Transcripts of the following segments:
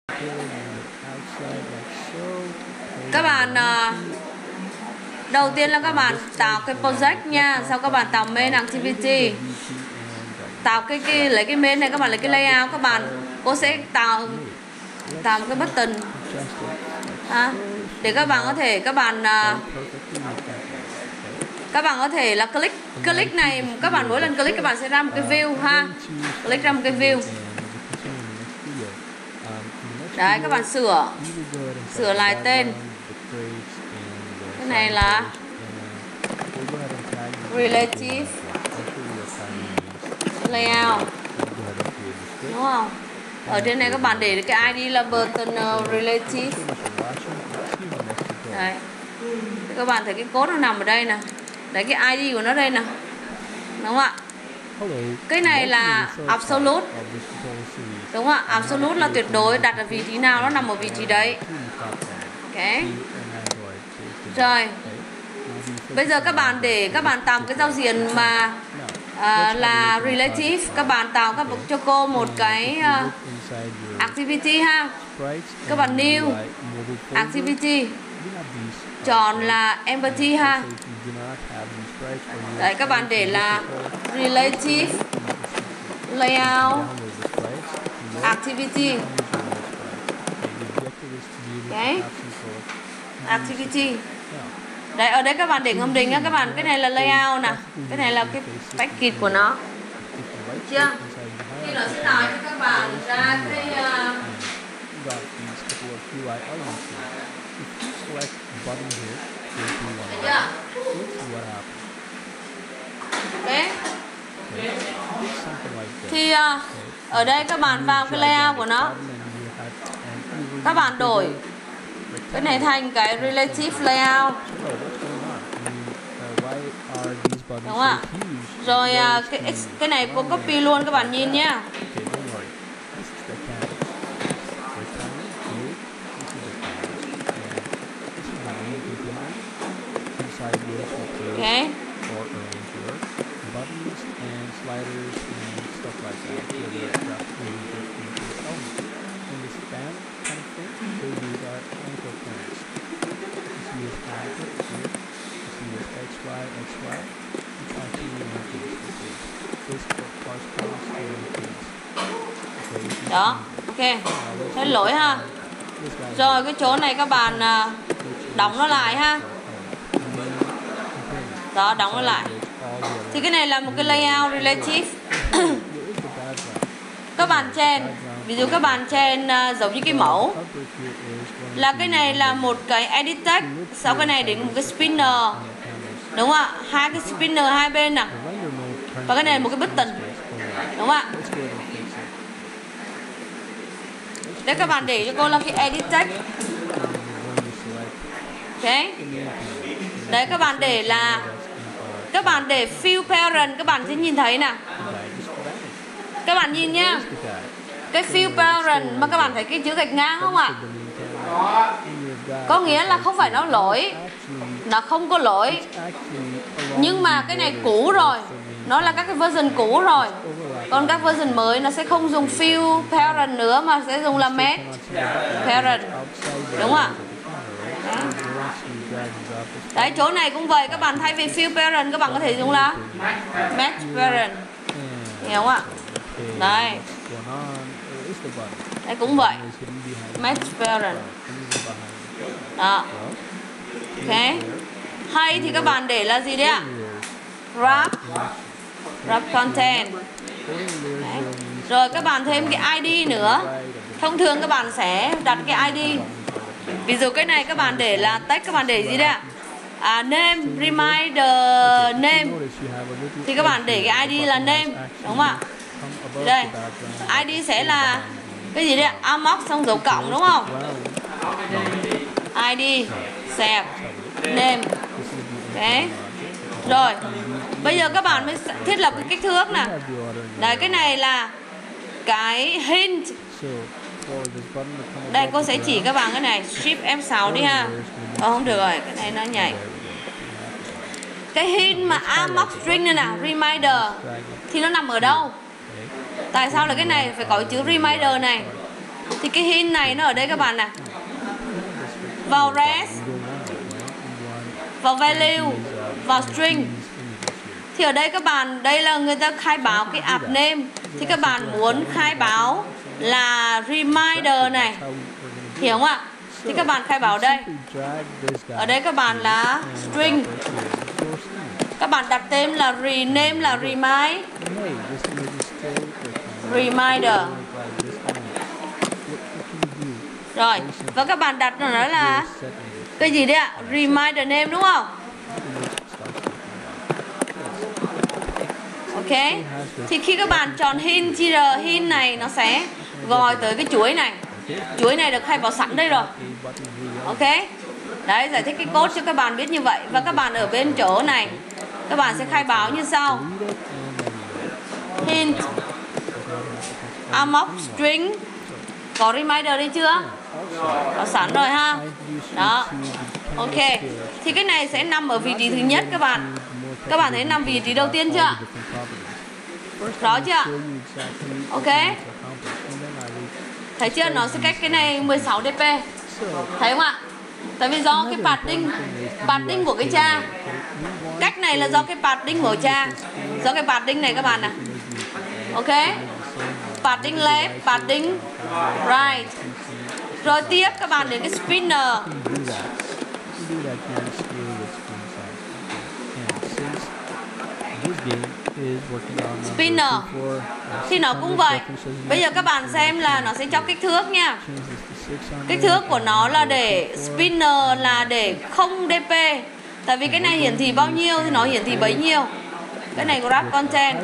Các bạn đầu tiên là các bạn tạo cái project nha, sau các bạn tạo main activity, tạo lấy cái main này, các bạn lấy cái layout, cô sẽ tạo một cái button để các bạn có thể là click này, các bạn mỗi lần click các bạn sẽ ra một cái view click ra một cái view. Đấy, các bạn sửa lại tên. Cái này là relative layout, đúng không? Ở trên này các bạn để cái ID là button relative. Đấy. Thì các bạn thấy cái code nó nằm ở đây nè. Đấy, cái ID của nó đây nè. Đúng không ạ? Cái này là absolute. Đúng không ạ? Absolute là tuyệt đối, đặt ở vị trí nào nó nằm ở vị trí đấy. Ok. Rồi. Bây giờ các bạn tạo một cái giao diện mà là relative, các bạn tạo cho cô một cái activity ha. Các bạn new activity, chọn là empathy ha. Đấy, các bạn để là relative layout activity. Okay. Activity. Đấy, ở đây các bạn để ngầm định á các bạn, cái này là layout nè, cái này là cái package của nó. Được chưa? Thì nó sẽ nói cho các bạn ra cái thì ở đây các bạn vào cái layout của nó, các bạn đổi cái này thành cái relative layout, đúng không ạ? Rồi cái này cô copy luôn, các bạn nhìn nhé. Ok. Đó, ok. Thế lỗi ha. Rồi cái chỗ này các bạn đóng nó lại ha. Đó, đóng nó lại. Thì cái này là một cái layout relative. Các bạn chèn, ví dụ các bạn chèn giống như cái mẫu là cái này là một cái edit text, sau cái này đến một cái spinner, đúng không ạ? Hai cái spinner hai bên nè, và cái này là một cái button, đúng không ạ? Đấy, các bạn để cho cô là cái edit text. Ok. Đấy, các bạn để fill parent, các bạn sẽ nhìn thấy nè. Các bạn nhìn nhá. Cái fill parent mà các bạn thấy cái chữ gạch ngang không ạ? Có nghĩa là không phải nó lỗi, nó không có lỗi, nhưng mà cái này cũ rồi, nó là các cái version cũ rồi. Còn các version mới nó sẽ không dùng fill parent nữa mà sẽ dùng là match parent, đúng không ạ? Đấy, chỗ này cũng vậy, các bạn thay vì fill parent các bạn có thể dùng là match parent, hiểu không ạ? Đây. Đây cũng vậy, match parent. Đó. Ok. Hay thì các bạn để là gì đấy ạ? Wrap content. Đấy. Rồi các bạn thêm cái ID nữa. Thông thường các bạn sẽ đặt cái ID. Ví dụ cái này các bạn để là text, các bạn để gì đấy ạ? Name, reminder name. Thì các bạn để cái ID là name, đúng không ạ? Đây, ID sẽ là cái gì đấy ạ? Amox xong dấu cộng, đúng không? ID, save, name. Ok. Rồi, bây giờ các bạn mới thiết lập cái kích thước nè. Đấy, cái này là cái hint. Đây, cô sẽ chỉ các bạn cái này. Shift F6 đi ha. Không được rồi, cái này nó nhảy. Cái hint mà Amox string này nè, reminder, thì nó nằm ở đâu? Tại sao là cái này phải có chữ reminder này? Thì cái hint này nó ở đây các bạn này. Vào res, vào value, vào string. Thì ở đây các bạn, đây là người ta khai báo cái app name. Thì các bạn muốn khai báo là reminder này, hiểu không ạ? Thì các bạn khai báo đây. Ở đây các bạn là string. Các bạn đặt tên là rename là reminder. Rồi, và các bạn đặt nó là cái gì đấy ạ? Reminder name đúng không? Ok. Thì khi các bạn chọn hint này nó sẽ gọi tới cái chuỗi này. Chuỗi này được khai báo sẵn đây rồi. Ok. Đấy, giải thích cái code cho các bạn biết như vậy. Và các bạn ở bên chỗ này, các bạn sẽ khai báo như sau. Hint amok string. Có reminder đây chưa? Có sẵn rồi ha. Đó. Ok. Thì cái này sẽ nằm ở vị trí thứ nhất các bạn. Các bạn thấy nằm vị trí đầu tiên chưa? Rõ chưa? Ok. Thấy chưa? Nó sẽ cách cái này 16 dp. Thấy không ạ? Tại vì do cái padding của cái cha. Cách này là do cái padding của cha. Do cái padding này các bạn ạ. Ok. Padding left, padding right. Rồi tiếp các bạn đến cái spinner. Spinner thì nó cũng vậy. Bây giờ các bạn xem là nó sẽ cho kích thước nha. Kích thước của nó là để spinner là để 0 dp. Tại vì cái này hiển thị bao nhiêu thì nó hiển thị bấy nhiêu. Cái này grab content.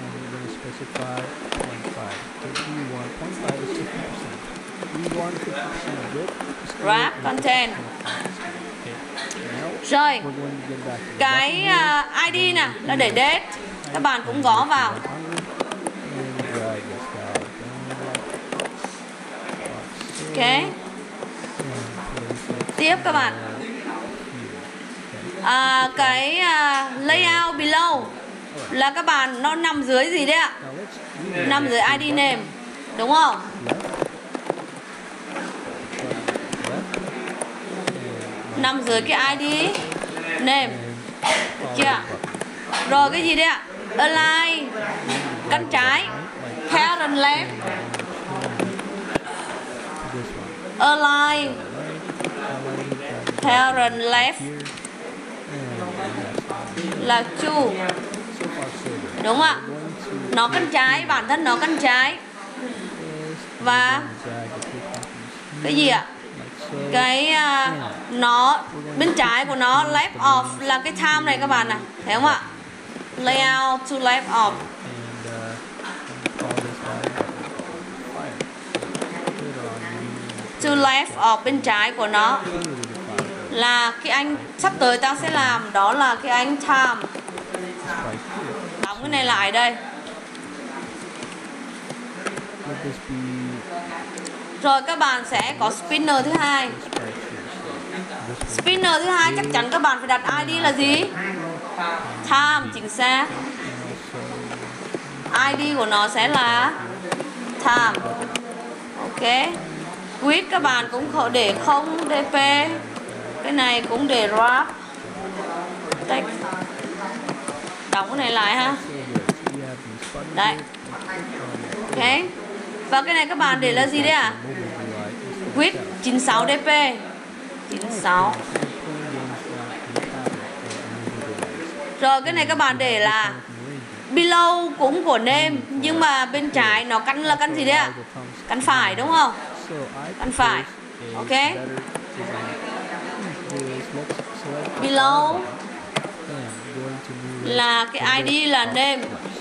Grab content. Rồi, cái ID nè là để date. Các bạn cũng gõ vào. Ok. Tiếp các bạn. Cái layout below là các bạn nó nằm dưới gì đấy ạ? Nằm dưới ID name. Đúng không? Nằm dưới cái ID name. Được chưa? Rồi cái gì đấy ạ? Align cánh trái, parent left. Align parent left là true. Đúng ạ. Nó cánh trái, bản thân nó cánh trái. Và cái gì ạ? Cái nó bên trái của nó left off là cái time này các bạn ạ. Thấy không ạ? Layout to left off. To left off bên trái của nó là cái anh sắp tới ta sẽ làm, đó là cái anh time. Đóng cái này lại đây. Rồi các bạn sẽ có spinner thứ hai. Spinner thứ hai chắc chắn các bạn phải đặt ID là gì? Time, chính xác. ID của nó sẽ là time. Ok. Quit các bạn cũng để 0 dp. Cái này cũng để wrap text. Đóng cái này lại ha. Đấy. Ok. Và cái này các bạn để là gì đấy ạ? Width 96 dp. 96. Rồi cái này các bạn để là below cũng của name, nhưng mà bên trái nó căn là căn gì đấy ạ? Căn phải đúng không? Căn phải. Ok. Below là cái ID là name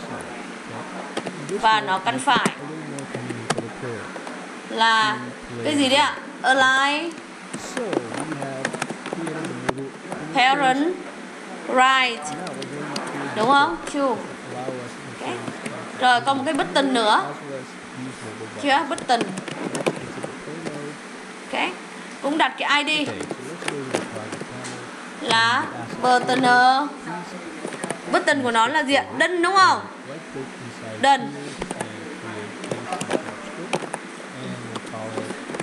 và nó căn phải là cái gì đấy ạ? Align parent right. Đúng không? True. Okay. Rồi còn một cái button nữa. Chưa? Button. Ok. Cũng đặt cái ID là button. Button của nó là gì ạ? Done đúng không? Done.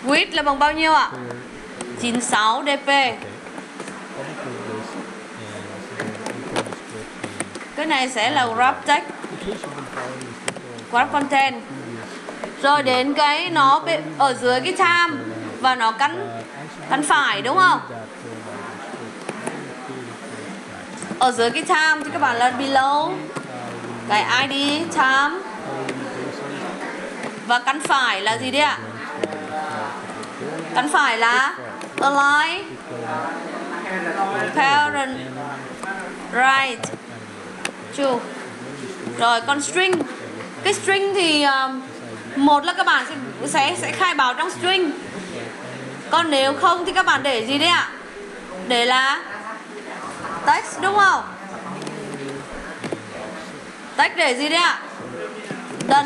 Width là bằng bao nhiêu ạ? 96 dp. Cái này sẽ là wrap text, wrap content. Rồi đến cái nó ở dưới cái time và nó cắn phải đúng không? Ở dưới cái time thì các bạn là below cái ID time và cắn phải là gì đấy ạ? Cắn phải là align parent right to. Rồi còn string, cái string thì một là các bạn sẽ khai báo trong string, còn nếu không thì các bạn để gì đấy ạ? Để là text đúng không? Text để gì đấy ạ? Done.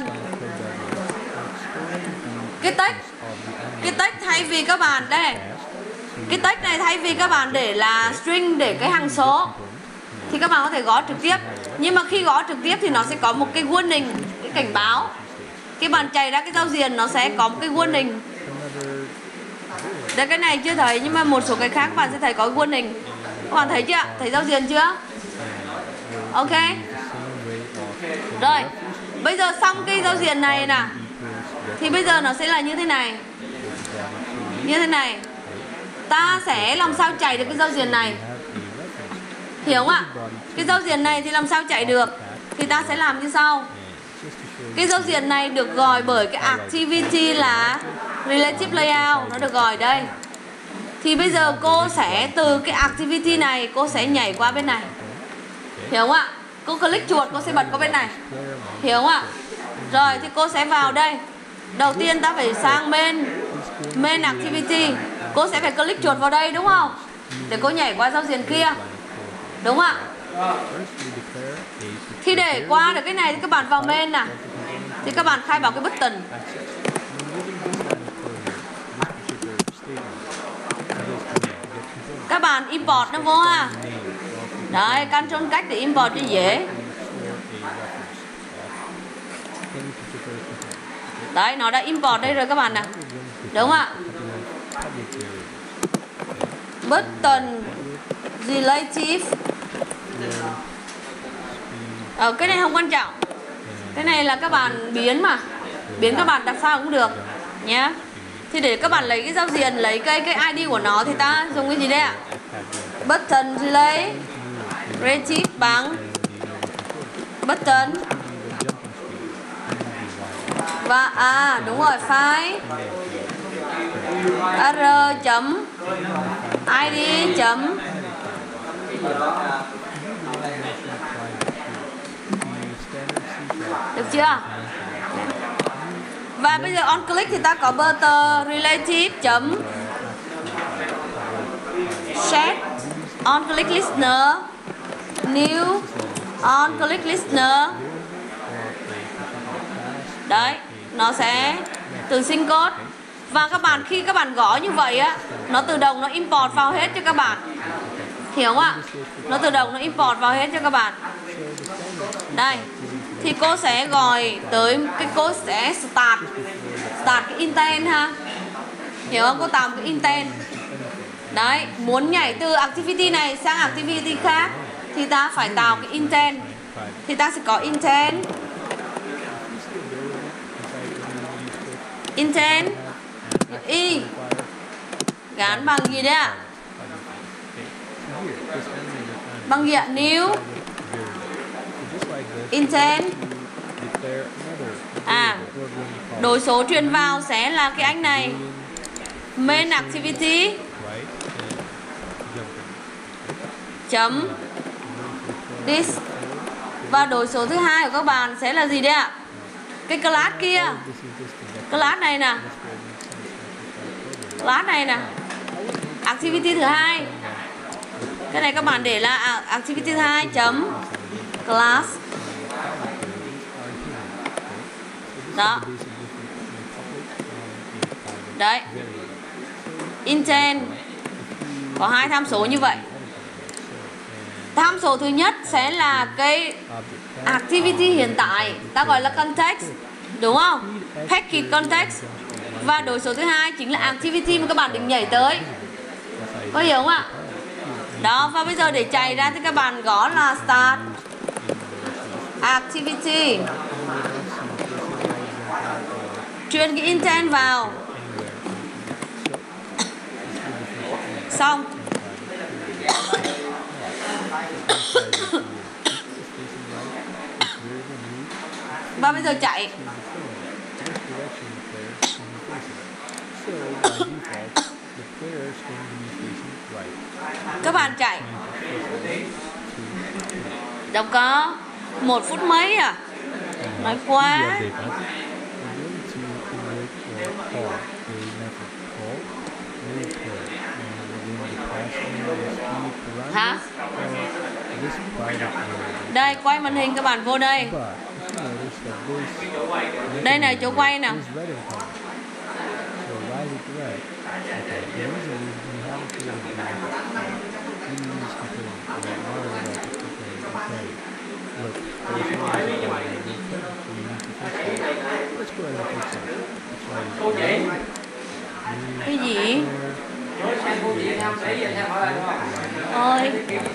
Cái text thay vì các bạn đây, cái text này thay vì các bạn để là string, để cái hằng số thì các bạn có thể gõ trực tiếp. Nhưng mà khi gõ trực tiếp thì nó sẽ có một cái warning, cái cảnh báo. Khi bạn chạy ra cái giao diện nó sẽ có một cái warning. Đây, cái này chưa thấy nhưng mà một số cái khác các bạn sẽ thấy có cái warning. Các bạn thấy chưa? Thấy giao diện chưa? Ok. Rồi, bây giờ xong cái giao diện này nè, thì bây giờ nó sẽ là như thế này. Như thế này. Ta sẽ làm sao chạy được cái giao diện này? Hiểu không ạ? Cái giao diện này thì làm sao chạy được? Thì ta sẽ làm như sau. Cái giao diện này được gọi bởi cái activity là relative layout, nó được gọi đây. Thì bây giờ cô sẽ từ cái activity này cô sẽ nhảy qua bên này. Hiểu không ạ? Cô click chuột cô sẽ bật qua bên này. Hiểu không ạ? Rồi thì cô sẽ vào đây. Đầu tiên ta phải sang main activity. Cô sẽ phải click chuột vào đây đúng không? Để cô nhảy qua giao diện kia. Đúng không ạ? Khi để qua được cái này thì các bạn vào main nè. Thì các bạn khai báo cái button. Các bạn import nó vô ha. Đấy, control cách để import cho dễ. Đấy, nó đã import đây rồi các bạn nè. Đúng không ạ? Button relative. Cái này không quan trọng. Cái này là các bạn biến mà. Biến các bạn đặt sao cũng được nhé. Thì để các bạn lấy cái giao diện, lấy cái ID của nó thì ta dùng cái gì đây ạ? Button relative bằng button và đúng rồi, file r chấm id chấm được chưa? Và bây giờ on click thì ta có button relative chấm set on click listener new on click listener. Đấy, nó sẽ tự sinh code. Và các bạn khi các bạn gõ như vậy á, nó tự động nó import vào hết cho các bạn. Hiểu không ạ? Nó tự động nó import vào hết cho các bạn. Đây, thì cô sẽ gọi tới cái cô sẽ start cái intent ha. Hiểu không? Cô tạo một cái intent. Đấy, muốn nhảy từ activity này sang activity khác thì ta phải tạo cái intent. Thì ta sẽ có intent y gắn bằng gì đấy ạ? Bằng gì ạ? New intent. Đối số truyền vào sẽ là cái anh này, main activity chấm this. Và đối số thứ hai của các bạn sẽ là gì đấy ạ? Cái class kia, class này nè, class này nè, activity thứ hai. Cái này các bạn để là activity thứ hai chấm class. Đó. Đấy. Intent có hai tham số như vậy. Tham số thứ nhất sẽ là cái activity hiện tại, ta gọi là context, đúng không? Package context. Và đối số thứ hai chính là activity mà các bạn định nhảy tới. Có hiểu không ạ? Đó, và bây giờ để chạy ra thì các bạn gõ là start activity. Truyền cái intent vào. Xong. Và bây giờ chạy. Các bạn chạy. Đâu có 1 phút mấy à? Nói quá. Hả? Đây, quay màn hình các bạn vô đây. Đây này, chỗ quay nào. Cái gì? Ôi.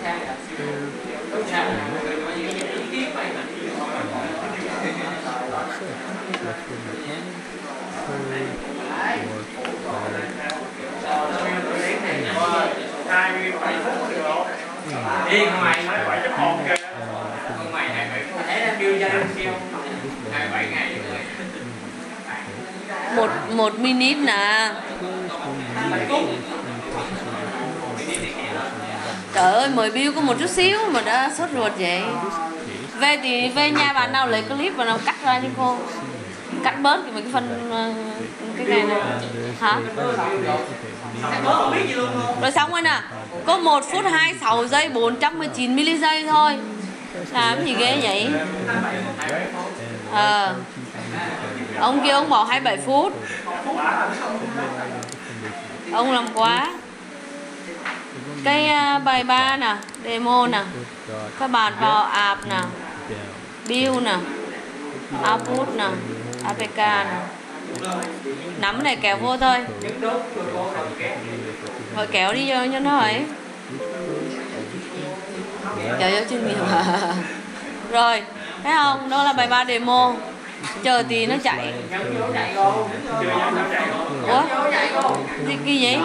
Đi mày nói 7.1 kìa. Mày 27 thấy em đưa gia đình kêu 27 ngày. Một minute nè. Trời ơi, mới build có một chút xíu mà đã sốt ruột vậy. Về thì về nhà bạn nào lấy clip và nào cắt ra đi cô. Cắt bớt mấy cái phần cái này này. Hả? Rồi xong rồi nè. Có 1 phút 26 giây 419 mili giây thôi. Làm gì ghê vậy? Ông kia ông bảo 27 phút. Ông làm quá. Cái bài 3 nè, demo nè. Các bạn vào app nè, build nè, output nè, APK nè. Nắm này kéo vô thôi. Rồi kéo đi cho nó ấy. Kéo vô chuyên nghiệp. Rồi, thấy không? Đó là bài 3 demo. Chờ tí nó chạy. Ủa? Cái gì?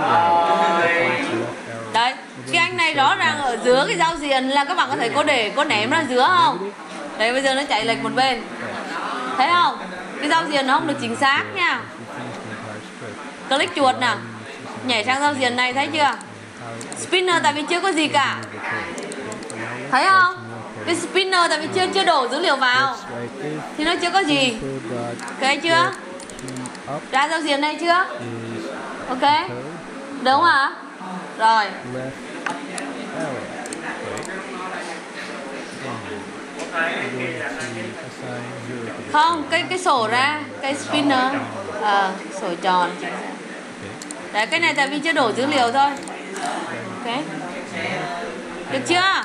Đấy, cái anh này rõ ràng ở giữa cái giao diện là các bạn có thấy có ném ra giữa không? Đấy, bây giờ nó chạy lệch một bên. Thấy không? Cái giao diện nó không được chính xác nha. Click chuột nào. Nhảy sang giao diện này, thấy chưa? Spinner tại vì chưa có gì cả. Thấy không? Cái spinner tại vì chưa đổ dữ liệu vào thì nó chưa có gì. Ok chưa? Ra giao diện này chưa? Ok. Đúng hả? Rồi. Không, cái sổ ra, cái spinner. Sổ tròn. Đấy, cái này tại vì chưa đổ dữ liệu thôi. Ok. Được chưa?